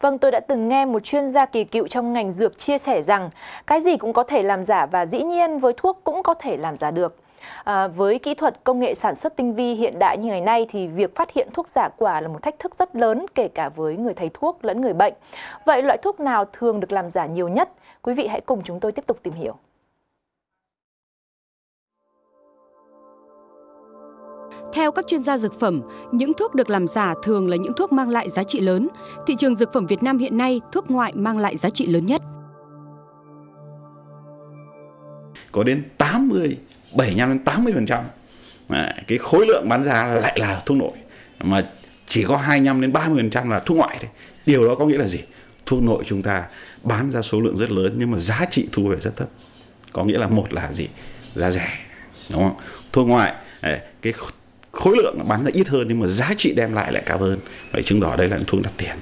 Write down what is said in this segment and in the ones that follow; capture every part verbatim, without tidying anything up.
Vâng, tôi đã từng nghe một chuyên gia kỳ cựu trong ngành dược chia sẻ rằng cái gì cũng có thể làm giả và dĩ nhiên với thuốc cũng có thể làm giả được. À, với kỹ thuật công nghệ sản xuất tinh vi hiện đại như ngày nay thì việc phát hiện thuốc giả quả là một thách thức rất lớn kể cả với người thầy thuốc lẫn người bệnh. Vậy loại thuốc nào thường được làm giả nhiều nhất? Quý vị hãy cùng chúng tôi tiếp tục tìm hiểu. Theo các chuyên gia dược phẩm, những thuốc được làm giả thường là những thuốc mang lại giá trị lớn. Thị trường dược phẩm Việt Nam hiện nay, thuốc ngoại mang lại giá trị lớn nhất. Có đến tám mươi, bảy mươi lăm đến tám mươi phần trăm cái khối lượng bán ra lại là thuốc nội, mà chỉ có hai mươi lăm đến ba mươi phần trăm là thuốc ngoại thôi. Điều đó có nghĩa là gì? Thuốc nội chúng ta bán ra số lượng rất lớn nhưng mà giá trị thu về rất thấp. Có nghĩa là một là gì? Giá rẻ, đúng không? Thuốc ngoại cái khối lượng bán ra ít hơn nhưng mà giá trị đem lại lại cao hơn. Vậy chứng tỏ đây là thuốc đắt tiền.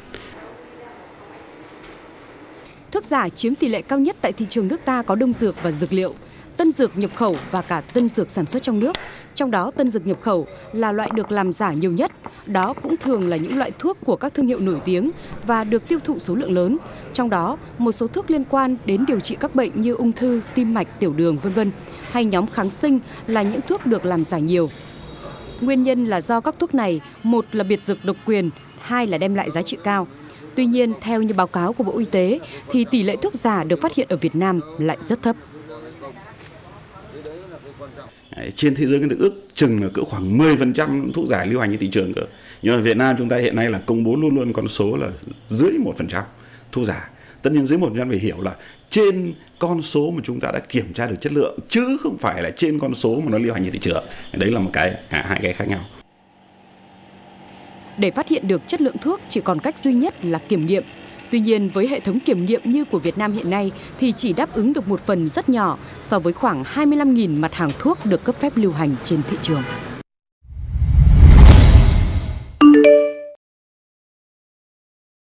Thuốc giả chiếm tỷ lệ cao nhất tại thị trường nước ta có đông dược và dược liệu, tân dược nhập khẩu và cả tân dược sản xuất trong nước. Trong đó tân dược nhập khẩu là loại được làm giả nhiều nhất. Đó cũng thường là những loại thuốc của các thương hiệu nổi tiếng và được tiêu thụ số lượng lớn. Trong đó, một số thuốc liên quan đến điều trị các bệnh như ung thư, tim mạch, tiểu đường, vân vân hay nhóm kháng sinh là những thuốc được làm giả nhiều. Nguyên nhân là do các thuốc này, một là biệt dược độc quyền, hai là đem lại giá trị cao. Tuy nhiên, theo như báo cáo của Bộ Y tế, thì tỷ lệ thuốc giả được phát hiện ở Việt Nam lại rất thấp. Trên thế giới được ước chừng là cỡ khoảng mười phần trăm thuốc giả lưu hành trên thị trường cơ. Nhưng ở Việt Nam chúng ta hiện nay là công bố luôn luôn con số là dưới một phần trăm thuốc giả. Tất nhiên dưới một phần trăm phải hiểu là trên con số mà chúng ta đã kiểm tra được chất lượng, chứ không phải là trên con số mà nó lưu hành trên thị trường. Đấy là một cái hai cái khác nhau. Để phát hiện được chất lượng thuốc chỉ còn cách duy nhất là kiểm nghiệm. Tuy nhiên, với hệ thống kiểm nghiệm như của Việt Nam hiện nay thì chỉ đáp ứng được một phần rất nhỏ so với khoảng hai mươi lăm nghìn mặt hàng thuốc được cấp phép lưu hành trên thị trường.